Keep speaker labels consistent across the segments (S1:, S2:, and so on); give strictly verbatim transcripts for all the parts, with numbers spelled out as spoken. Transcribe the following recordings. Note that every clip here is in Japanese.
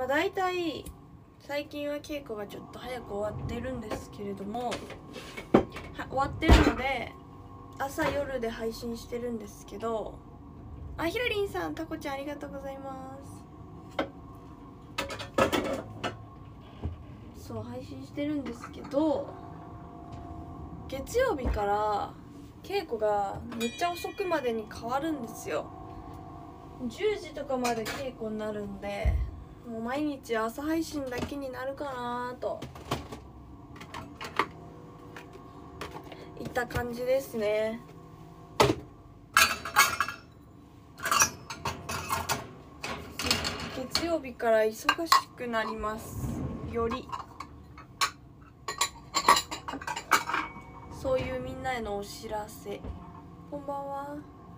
S1: まあ大体最近は稽古がちょっと早く終わってるんですけれども、は終わってるので朝夜で配信してるんですけど、あ、ひらりんさん、たこちゃんありがとうございます。そう配信してるんですけど、月曜日から稽古がめっちゃ遅くまでに変わるんですよ。じゅうじとかまで稽古になるんで、もう毎日朝配信だけになるかなといった感じですね。月曜日から忙しくなります。よりそういうみんなへのお知らせ。こんばんは。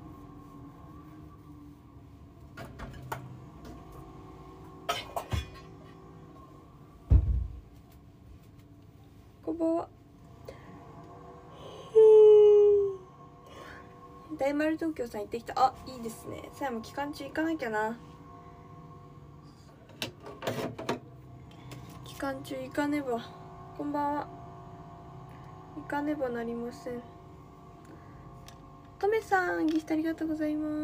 S1: こんばんは。大丸東京さん行ってきた。あ、いいですね。さやも期間中行かなきゃな。期間中行かねば。こんばんは。行かねばなりません。とめさん、ギフトありがとうございます。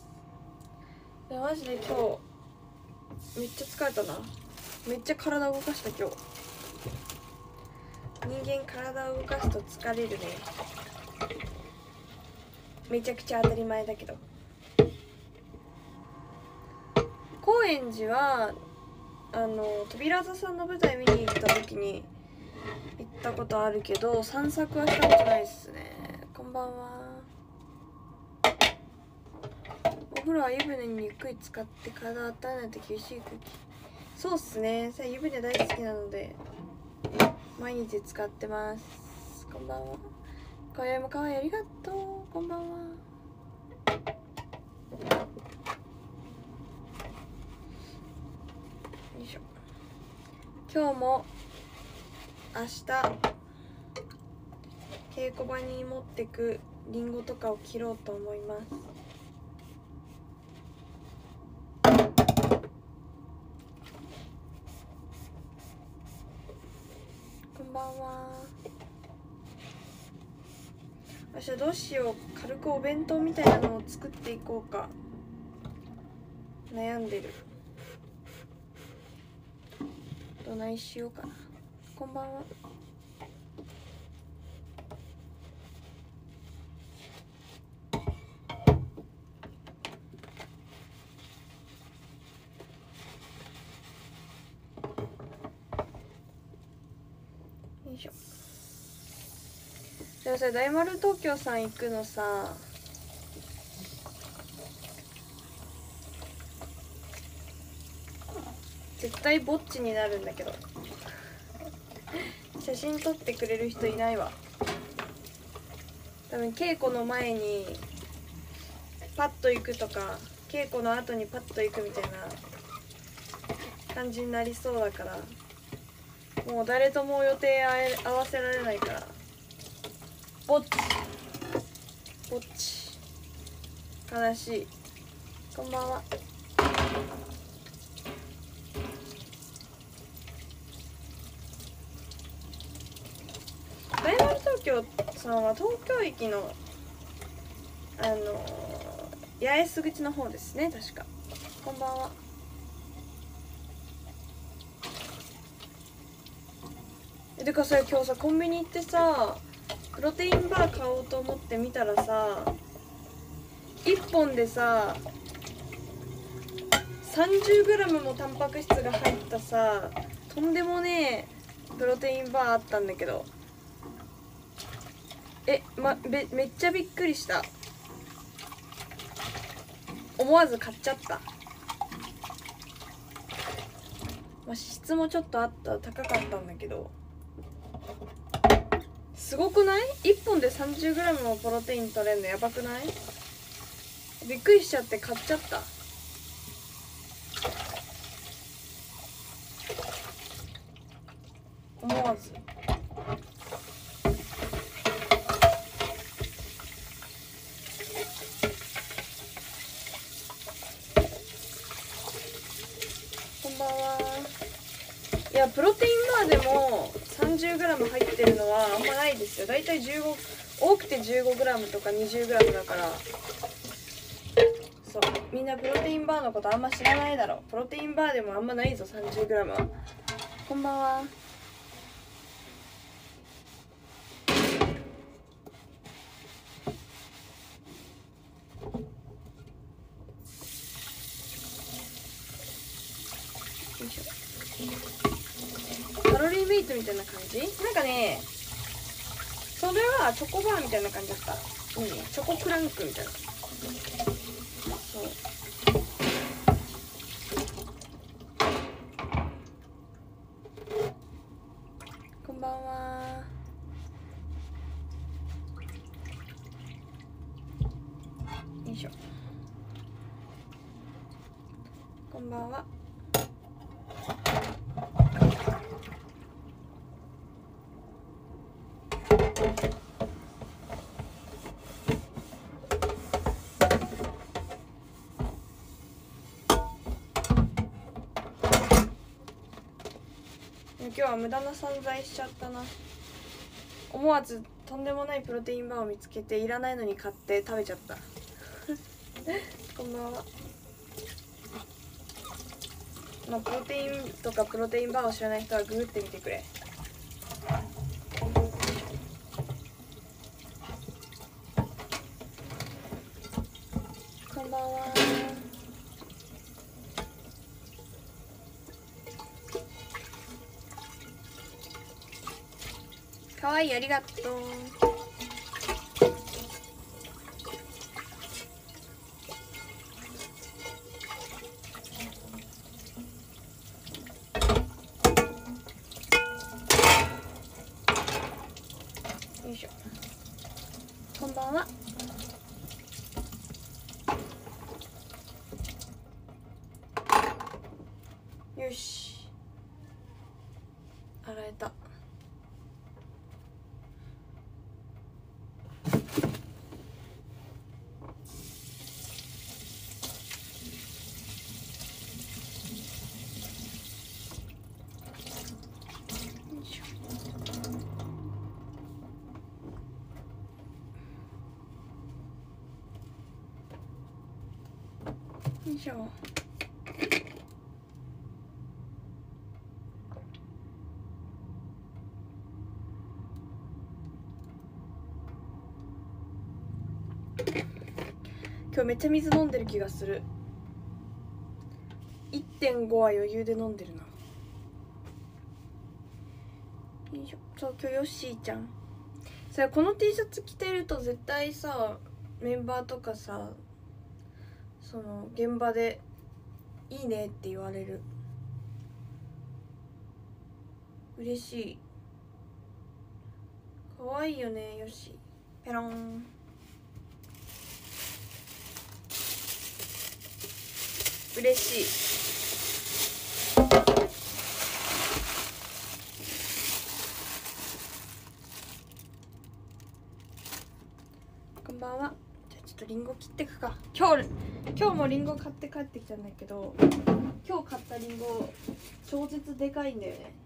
S1: いやマジで今日めっちゃ疲れたな。めっちゃ体動かした今日。人間体を動かすと疲れるね。めちゃくちゃ当たり前だけど。高円寺はあの扉座さんの舞台見に行った時に行ったことあるけど、散策はしたことないっすね。こんばんは。お風呂は湯船にゆっくり浸かって体を温めないと厳しい空気。そうっすね。さあ湯船大好きなので毎日使ってます。こんばんは。今宵も可愛いありがとう。こんばんは。よいしょ。今日も明日稽古場に持ってくリンゴとかを切ろうと思います。こんばんは。明日どうしよう。軽くお弁当みたいなのを作っていこうか悩んでる。どないしようかな。こんばんは。よいしょ。でもさ、大丸東京さん行くのさ、絶対ぼっちになるんだけど写真撮ってくれる人いないわ。多分稽古の前にパッと行くとか、稽古の後にパッと行くみたいな感じになりそうだから、もう誰とも予定合わせられないから、ぼっちぼっち悲しい。こんばんは。大丸東京さんは東京駅のあの八重洲口の方ですね、確か。こんばんは。え、てかさ、今日さコンビニ行ってさプロテインバー買おうと思って見たらさ、いっぽんでさ さんじゅうグラム もタンパク質が入ったさ、とんでもねえプロテインバーあったんだけど、え、ま、め, めっちゃびっくりした。思わず買っちゃった。まあ、脂質もちょっとあった、高かったんだけど、すごくない？ いっ 本で さんじゅうグラム もプロテイン取れるのやばくない？びっくりしちゃって買っちゃった。思わず。こんばんは。 いやプロテインバーでも さんじゅうグラム 入ってるのはあんまないですよ。だいたいじゅうご、多くて じゅうごグラム とか にじゅうグラム だから。そう、みんなプロテインバーのことあんま知らないだろ。プロテインバーでもあんまないぞ さんじゅうグラム は。こんばんは。カロリーメイトみたいな感じ。なんかね、それはチョコバーみたいな感じだった。いいね、チョコクランクみたいな。そう、こんばんは。よいしょ、こんばんは。今日は無駄な散財しちゃったな。思わずとんでもないプロテインバーを見つけていらないのに買って食べちゃったこんばんは。まあ、プロテインとかプロテインバーを知らない人はググってみてくれ。こんばんは。かわいい、ありがとう。よいしょ、こんばんは。よし、洗えた。よいしょ。今日めっちゃ水飲んでる気がする。 いってんご は余裕で飲んでるな。よいしょ。そう、今日ヨッシーちゃんさ、この T シャツ着てると絶対さ、メンバーとかさ、その現場でいいねって言われる。嬉しい。かわいいよね、よし。ペロン。嬉しい。こんばんは。じゃあちょっとリンゴ切ってくか。今日今日もリンゴ買って帰ってきたんだけど、今日買ったリンゴ超絶でかいんだよね。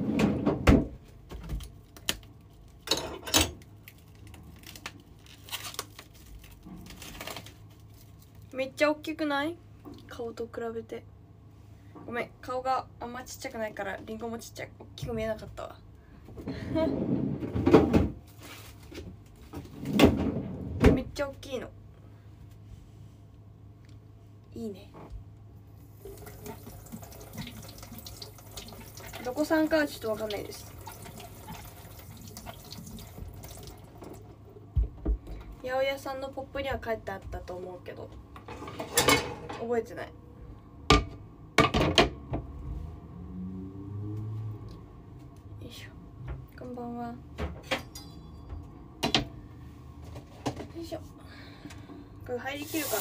S1: めっちゃ大きくない？顔と比べて。ごめん、顔があんまちっちゃくないからリンゴもちっちゃい、大きく見えなかったわめっちゃ大きいの。いいね。どこさんかはちょっとわかんないです。八百屋さんのポップには書いてあったと思うけど覚えてない。よいしょ、こんばんは。よいしょ、これ入りきるかな。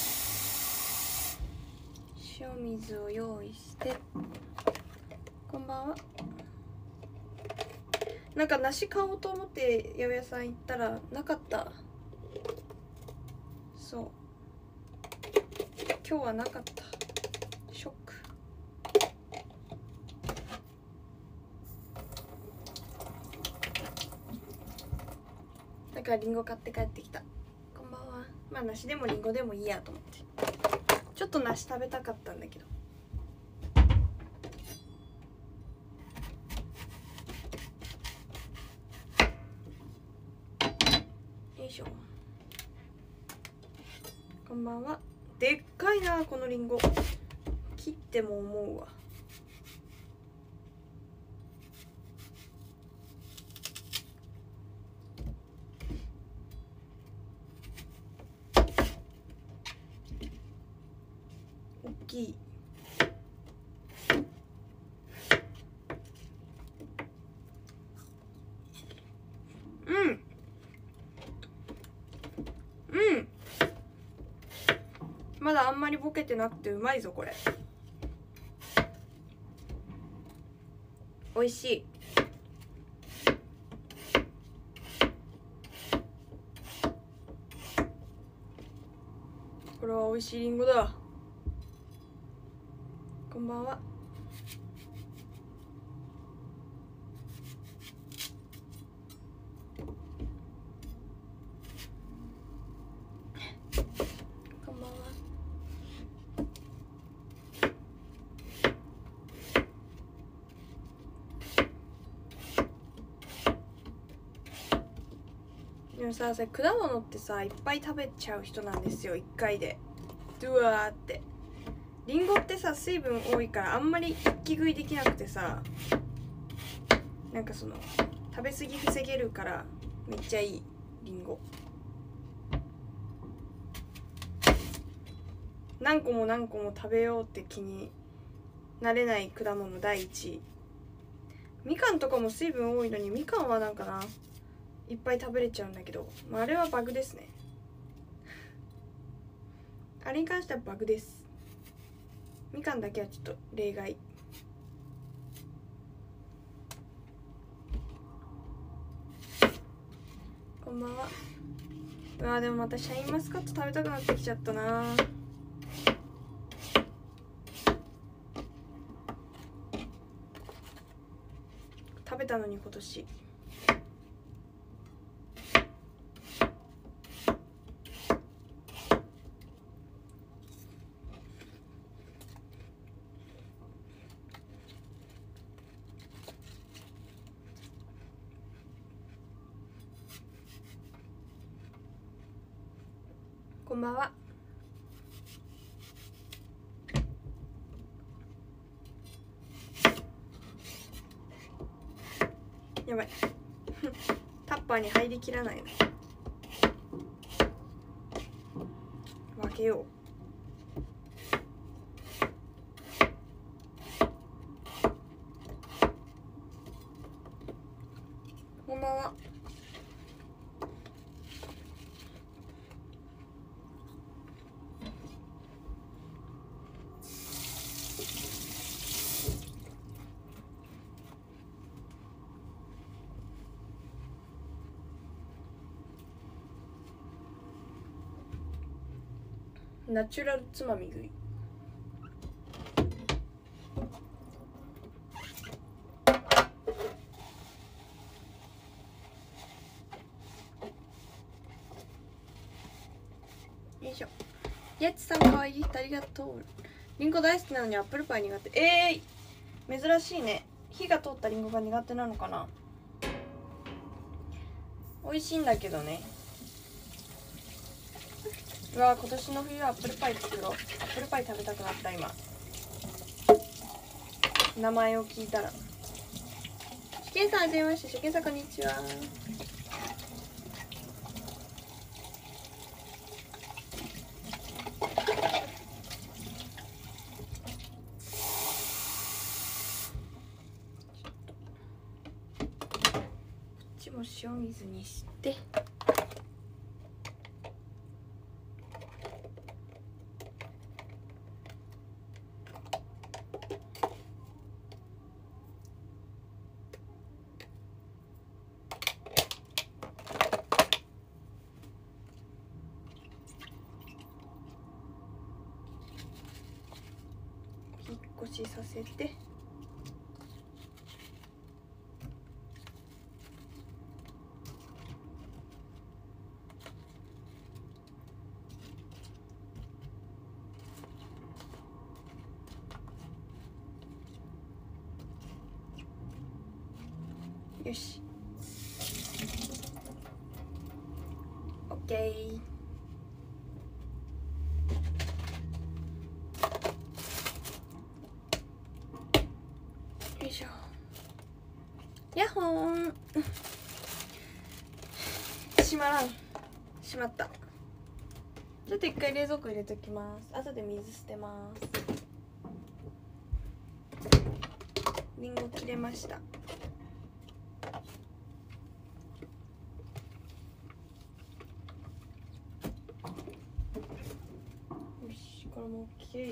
S1: 塩水を用意して。こんばんは。なんか梨買おうと思って八百屋さん行ったらなかった。そう、今日はなかった。ショック。 からリンゴ買って帰ってきた。こんばんは。まあ梨でもリンゴでもいいやと思って、ちょっと梨食べたかったんだけど。よいしょ。こんばんは。でっかいなこのリンゴ、切っても思うわ。大きい。うんうんまだあんまりボケてなくてうまいぞこれ。おいしい。これはおいしいリンゴだ。こんばんは。こんばんは。でもさ、それ果物ってさいっぱい食べちゃう人なんですよ、いっかいでドゥワーって。リンゴってさ水分多いからあんまり一気食いできなくてさ、なんかその食べ過ぎ防げるからめっちゃいいリンゴ。何個も何個も食べようって気になれない果物だいいちい。みかんとかも水分多いのにみかんはなんかないっぱい食べれちゃうんだけど、まあ、あれはバグですね。あれに関してはバグです。みかんだけはちょっと例外。こんばんは。うわーでもまたシャインマスカット食べたくなってきちゃったな。食べたのに今年。こんばんは。やばいタッパーに入りきらないの。分けよう。こんばんは。ナチュラルつまみ食い。よいしょ。やつさんかわいい人ありがとう。リンゴ大好きなのにアップルパイ苦手。えー、珍しいね。火が通ったリンゴが苦手なのかな。美味しいんだけどね。うわ、今年の冬はアップルパイ作ろう。アップルパイ食べたくなった今、名前を聞いたら。しけんさんはじめまして。しけんさんこんにちは。こっちも塩水にして。引っ越しさせて。 よし、オッケー。よいしょ。やっほーん。閉まらん。閉まった。ちょっと一回冷蔵庫入れときます。後で水捨てます。リンゴ切れました。よし、これも OK。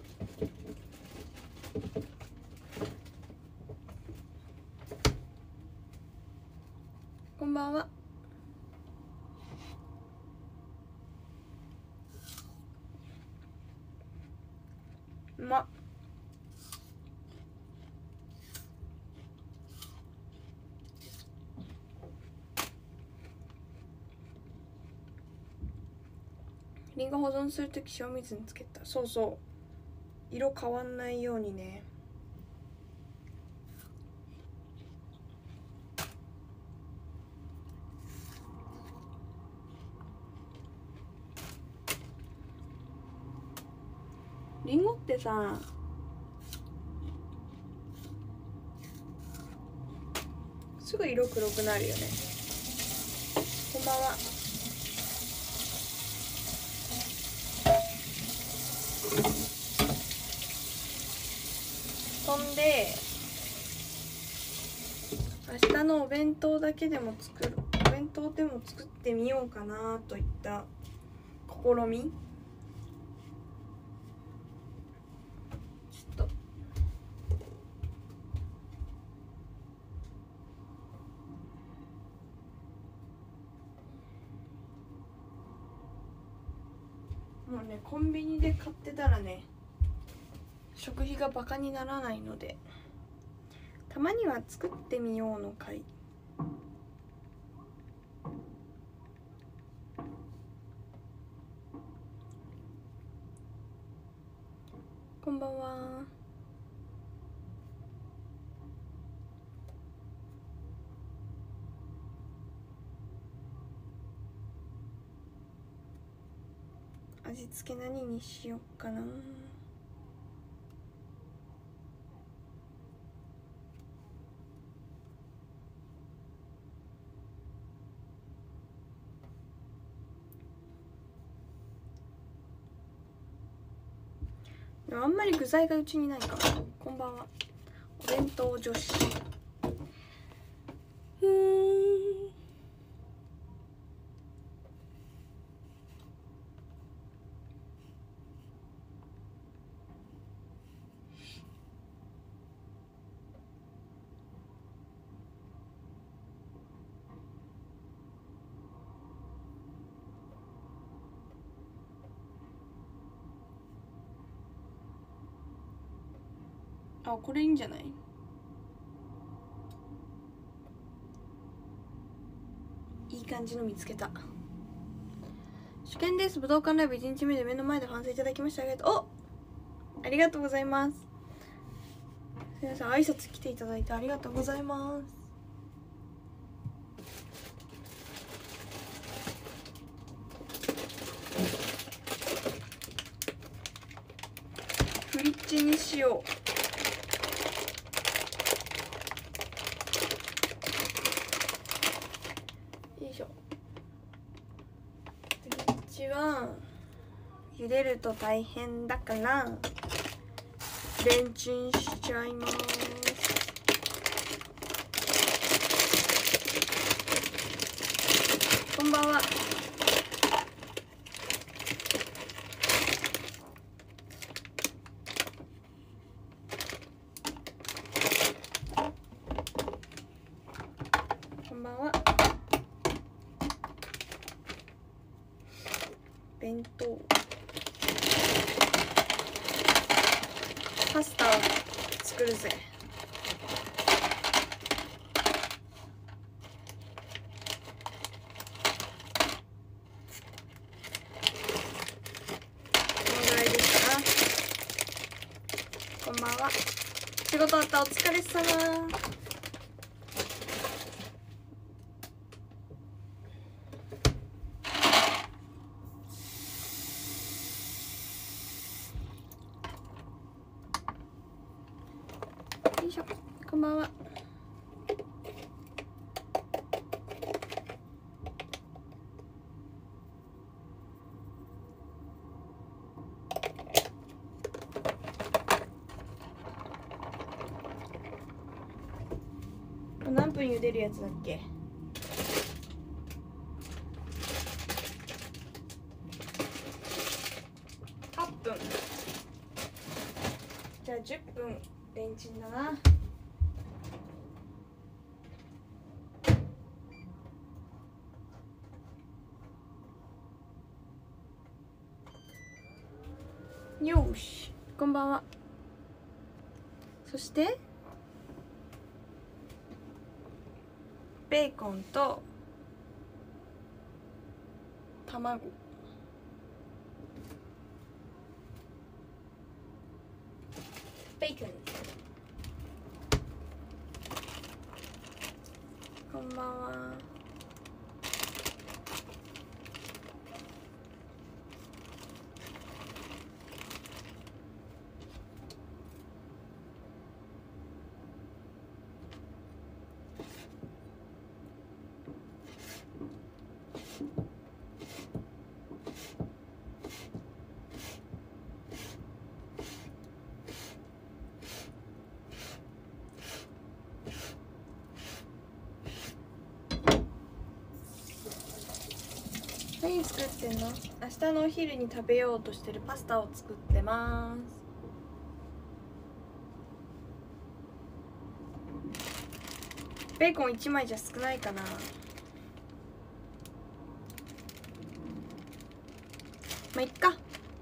S1: こんばんは。うまっ。リンゴ保存するとき塩水につけた。そうそう、色変わんないようにね。リンゴってさ、すぐ色黒くなるよね。こんばんは。そんで明日のお弁当だけでも作るお弁当でも作ってみようかなといった試み。ちょっともうね、コンビニで買ってたらね、食費がバカにならないので、たまには作ってみようの回。こんばんは。味付け何にしよっかな。でもあんまり具材がうちにないから。こんばんは。お弁当女子。うーん。あ、これいいんじゃない？いい感じの見つけた。試験です。武道館ライブいちにちめで目の前で反省いただきました。ありがとう。お、ありがとうございます。すみません、挨拶来ていただいてありがとうございます。フリッチにしよう。は茹でると大変だからレンチンしちゃいます。こんばんは。こんばんは。弁当パスタを作るぜ。このぐらいですかな。こんばんは。仕事終わった。お疲れ様。 しょ、こんばんは。何分茹でるやつだっけ？はっぷん。じゃあじゅっぷんレンチンだな。よし、こんばんは。そしてベーコンと卵、ベーコン。こんばんは。何作ってんの？明日のお昼に食べようとしてるパスタを作ってます。ベーコンいちまいじゃ少ないかな。まあいっか。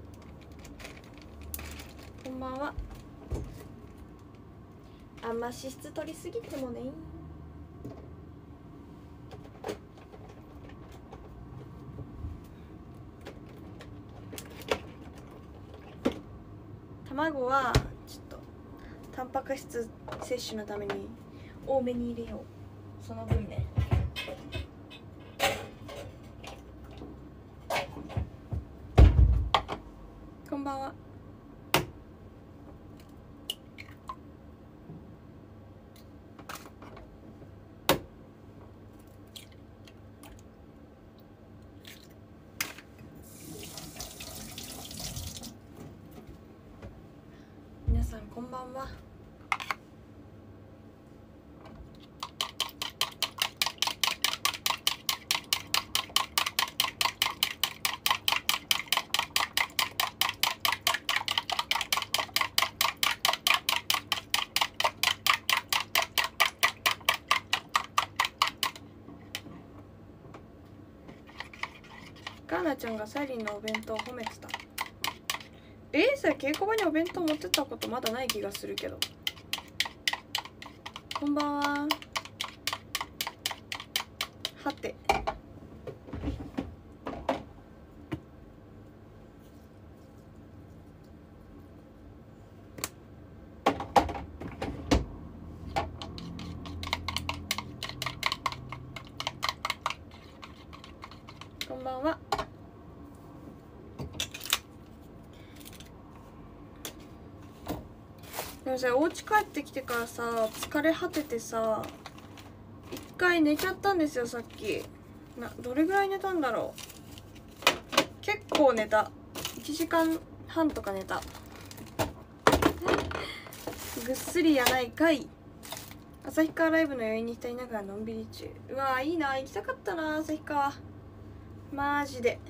S1: こんばんは。あんま脂質取りすぎてもね。卵はちょっとタンパク質摂取のために多めに入れよう。その分ね。こんばんは。皆さんこんばんは。ガーナちゃんがサイリンのお弁当を褒めてた。えー、それ稽古場にお弁当持ってったことまだない気がするけど。こんばんは。はて。こんばんは。でもさ、お家帰ってきてからさ、疲れ果ててさ、一回寝ちゃったんですよ、さっき。な、どれぐらい寝たんだろう。結構寝た。いちじかんはんとか寝た。ぐっすりやないかい。旭川ライブの余韻に浸りながらのんびり中。うわー、いいな、行きたかったな、旭川。マジで。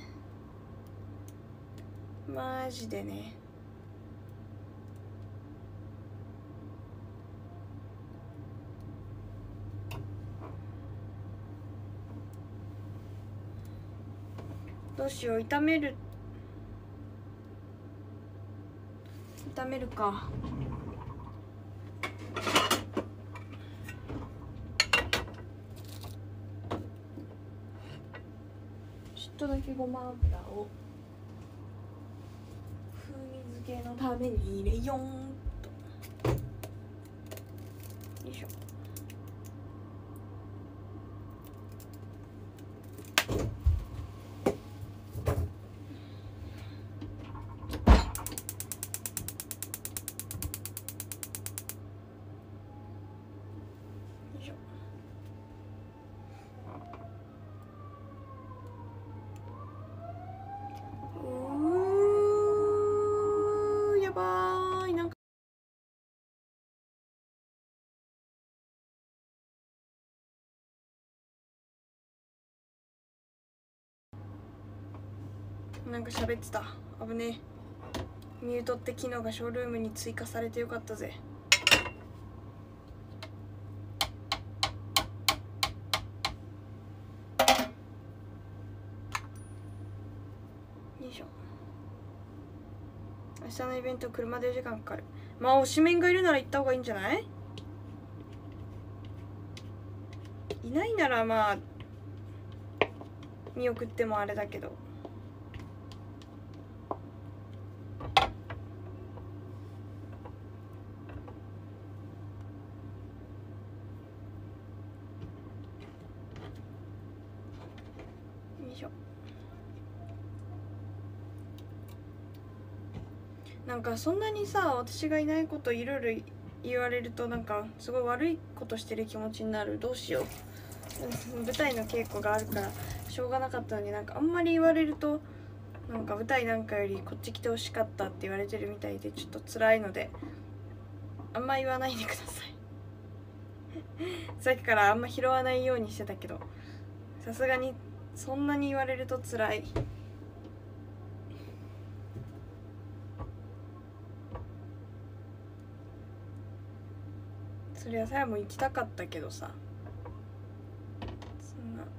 S1: マジでね。どうしよう、炒める炒めるか。ちょっとだけごま油を風味付けのために入れよんと。よいしょ。 なんか喋ってた。危ねえ。ミュートって機能がショールームに追加されてよかったぜ。よいしょ。明日のイベント車でよじかんかかる。まあ推しメンがいるなら行った方がいいんじゃない？いないならまあ見送ってもあれだけど。よいしょ。なんかそんなにさ、私がいないこといろいろ言われるとなんかすごい悪いことしてる気持ちになる。どうしよう。舞台の稽古があるからしょうがなかったのに、なんかあんまり言われるとなんか舞台なんかよりこっち来てほしかったって言われてるみたいでちょっと辛いのであんま言わないでくださいさっきからあんま拾わないようにしてたけど、さすがにそんなに言われると辛い。そりゃさやも行きたかったけどさ、そんな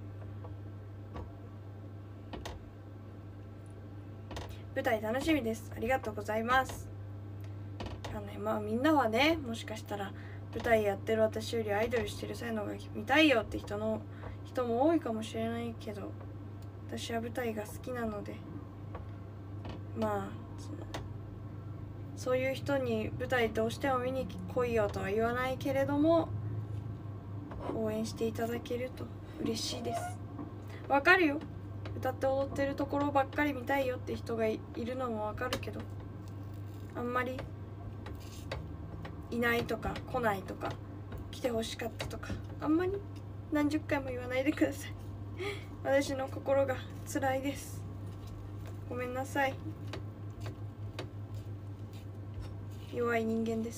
S1: 舞台楽しみです。ありがとうございます。あのね、まあみんなはね、もしかしたら舞台やってる私よりアイドルしてるさやのが見たいよって人の人も多いかもしれないけど、私は舞台が好きなので、まあそのそういう人に舞台どうしても見に来いよとは言わないけれども、応援していただけると嬉しいです。わかるよ、歌って踊ってるところばっかり見たいよって人が い, いるのもわかるけど、あんまりいないとか来ないとか来てほしかったとかあんまり何十回も言わないでください私の心が辛いです。ごめんなさい。弱い人間です。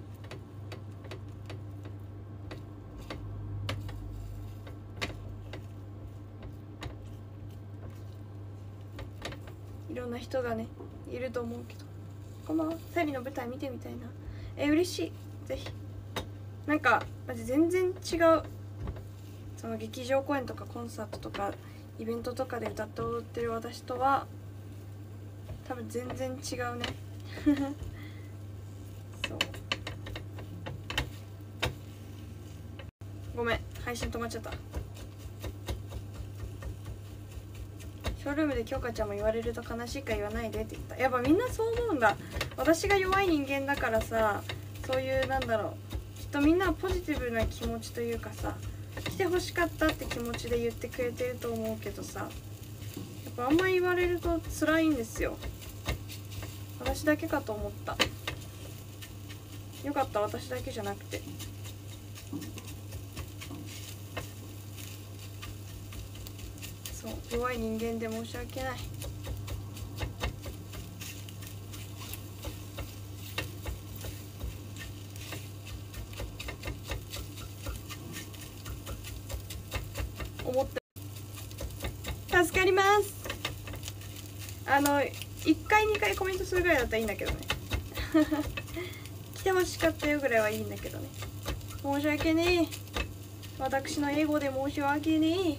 S1: いろんな人がねいると思うけど、こんばんは。さゆりの舞台見てみたいな。え嬉しい。ぜひ。なんかマジ全然違う、その劇場公演とかコンサートとかイベントとかで歌って踊ってる私とは多分全然違うねそう、ごめん配信止まっちゃった。ショールームで京香ちゃんも言われると悲しいから言わないでって言った。やっぱみんなそう思うんだ。私が弱い人間だからさ、そういうなんだろう、きっとみんなはポジティブな気持ちというかさ、来てほしかったって気持ちで言ってくれてると思うけどさ、やっぱあんま言われると辛いんですよ。私だけかと思った。よかった、私だけじゃなくて。そう弱い人間で申し訳ない。思って助かります。あのいっかいにかいコメントするぐらいだったらいいんだけどね来てほしかったよぐらいはいいんだけどね。申し訳ねえ、私の英語で申し訳ねえ。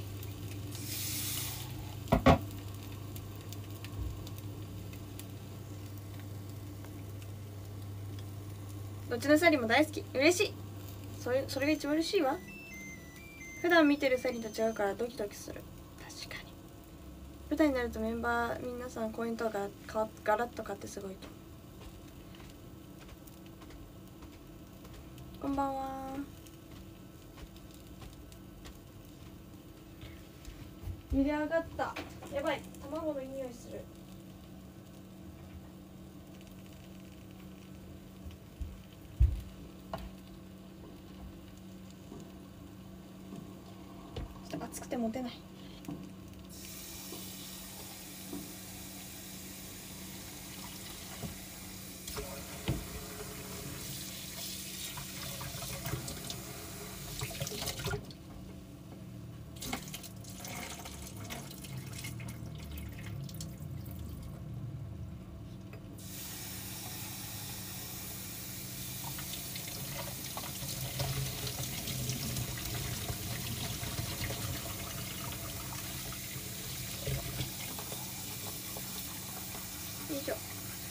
S1: どっちのサリも大好き。嬉しい。それそれが一番嬉しいわ。普段見てるサリと違うからドキドキする。確かに舞台になるとメンバー皆さんコメントがガラッと変わってすごいと。こんばんは。茹で上がった。やばい、卵の匂いする。ちょっと熱くて持てない。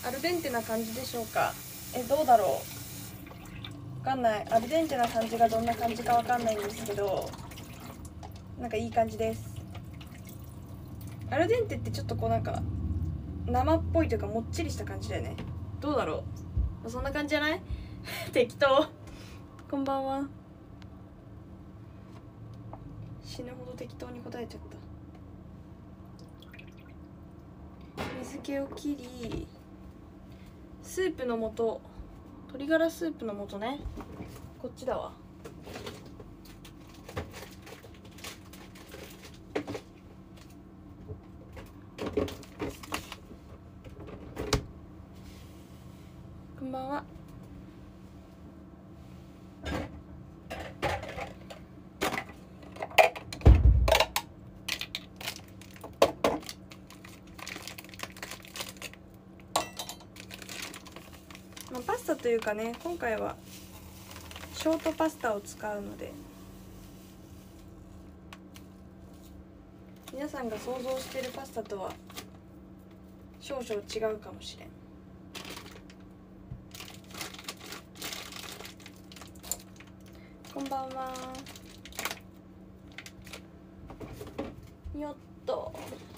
S1: アルデンテな感じでしょうか。え、どうだろう、わかんない。アルデンテな感じがどんな感じかわかんないんですけど、なんかいい感じです。アルデンテってちょっとこうなんか生っぽいというかもっちりした感じだよね。どうだろう、そんな感じじゃない適当。こんばんは。死ぬほど適当に答えちゃった。水気を切り、スープの素、鶏ガラスープの素ね、こっちだわ。こんばんは。まあ、パスタというかね、今回はショートパスタを使うので、皆さんが想像しているパスタとは少々違うかもしれん。こんばんは。よっと。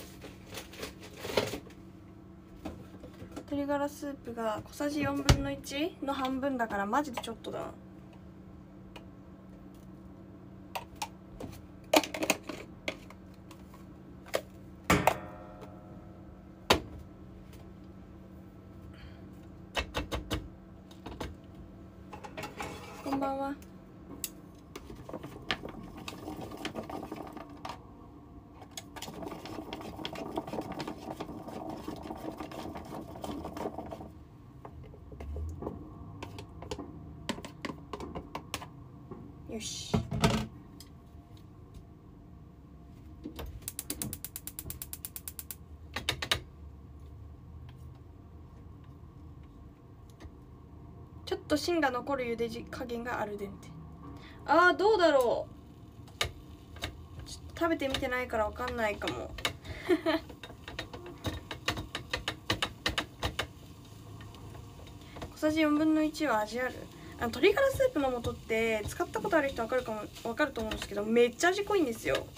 S1: 鶏ガラスープが小さじよんぶんのいちの半分だからマジでちょっとだな。こんばんは。よし。ちょっと芯が残る茹で加減がアルデンテ。あー、どうだろう、ちょっと食べてみてないからわかんないかも。小さじよんぶんのいちは味ある。あの鶏ガラスープの素って使ったことある人わかるかも、わかると思うんですけど、めっちゃ味濃いんですよ。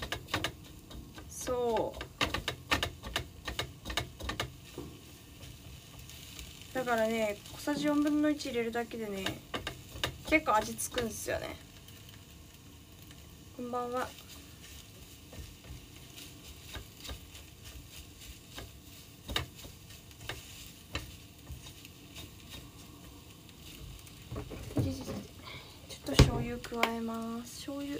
S1: そうだからね、小さじよんぶんのいち入れるだけでね、結構味つくんですよね。こんばんは。ちょっと醤油加えます。醤油。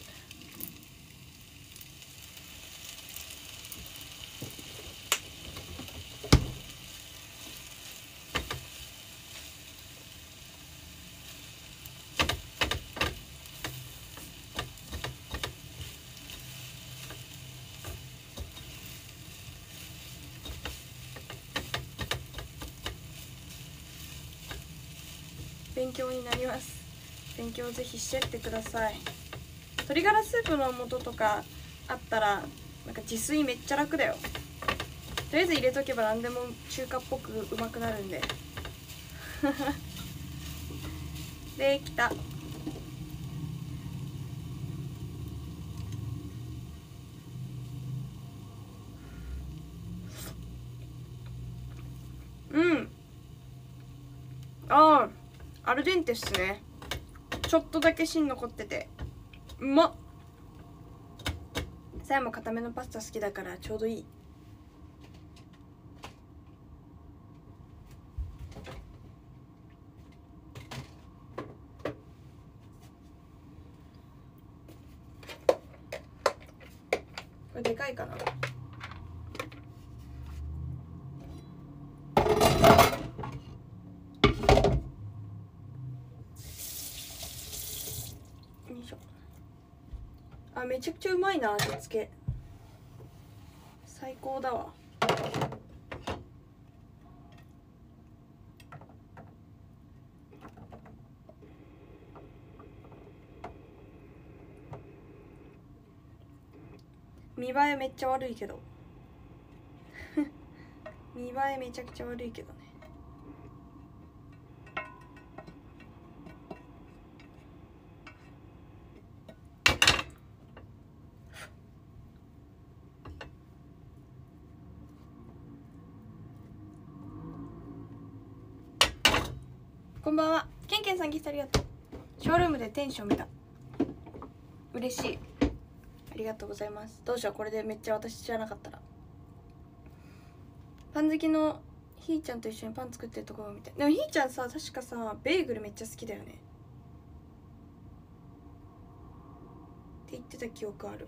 S1: 勉強になります。勉強ぜひしてってください。鶏ガラスープの素とかあったらなんか自炊めっちゃ楽だよ。とりあえず入れとけば何でも中華っぽくうまくなるんで。できた。うん。ああ、アルデンテっすね。ちょっとだけ芯残っててうまっ。さやも固めのパスタ好きだからちょうどいい。これでかいかな。あ、めちゃくちゃうまいな、味付け最高だわ。見栄えめっちゃ悪いけど見栄えめちゃくちゃ悪いけどね。 こんばんは。ケンケンさん、ギフトありがとう。ショールームでテンション見た。嬉しい。ありがとうございます。どうしよう、これでめっちゃ私知らなかったら。パン好きのひーちゃんと一緒にパン作ってるところみたい。でもひーちゃんさ、確かさベーグルめっちゃ好きだよねって言ってた記憶ある。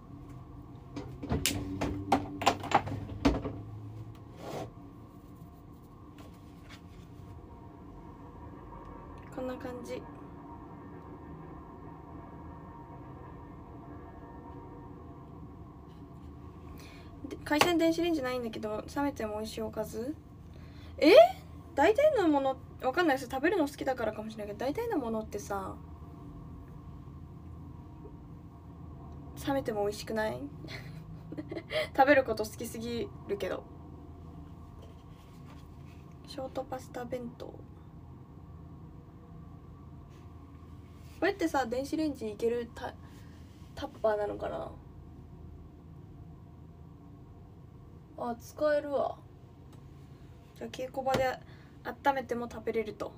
S1: こんな感じ。会社に電子レンジないんだけど、冷めても美味しいおかず。え大体のものわかんないです。食べるの好きだからかもしれないけど、大体のものってさ冷めても美味しくない食べること好きすぎるけど。ショートパスタ弁当、これってさ電子レンジいける タ, タッパーなのかな。あ、使えるわ。じゃあ稽古場で温めても食べれると。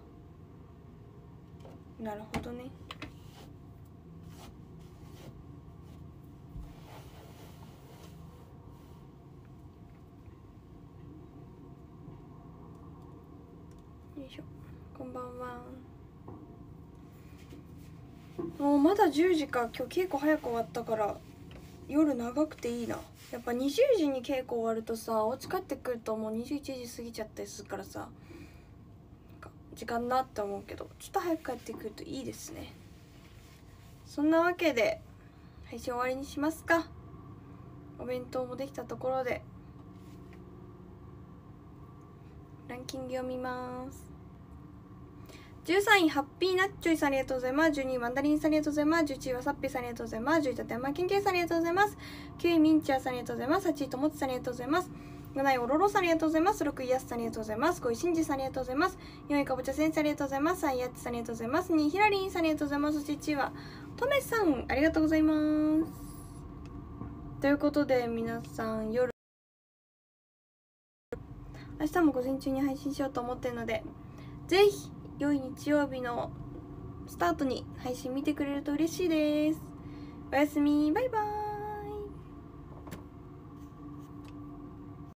S1: なるほどね。よいしょ。こんばんは。もうまだじゅうじか。今日稽古早く終わったから夜長くていいな。やっぱにじゅうじに稽古終わるとさ、お家帰ってくるともうにじゅういちじ過ぎちゃったりするからさ、なんか時間なって思うけど、ちょっと早く帰ってくるといいですね。そんなわけで配信終わりにしますか。お弁当もできたところでランキング読みます。じゅうさんいハッピーナッチョイさんありがとうございます。じゅうにいマンダリンさんありがとうございます。じゅういちいわさっぴさんありがとうございます。じゅういちい立山健慶さんありがとうございます。きゅういミンチャーさんありがとうございます。はちいともちさんありがとうございます。なないおろろさんありがとうございます。ろくいやすさんありがとうございます。ごいしんじさんありがとうございます。よんいかぼちゃ先生ありがとうございます。さんいやっちさんありがとうございます。にいひらりんさんありがとうございます。そしていちいはとめさんありがとうございます。ということで皆さん、夜明日も午前中に配信しようと思ってるので、ぜひ良い日曜日のスタートに配信見てくれると嬉しいです。おやすみ、バイバーイ。